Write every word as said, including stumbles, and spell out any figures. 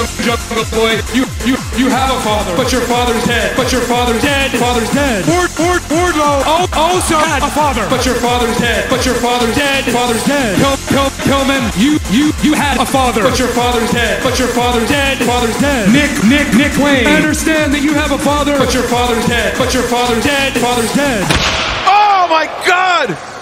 Jungle Boy, you, you, you have a father, but your father's dead. But your father's dead. Father's dead. Ward, Ward, Wardlow also had a father, but your father's dead. But your father's dead. Father's dead. Pil, Pil, Pillman, you, you, you had a father, but your father's dead. But your father's dead. Father's dead. Nick, Nick, Nick Wayne, I understand that you have a father, but your father's dead. But your father's dead. Father's dead. Oh my God!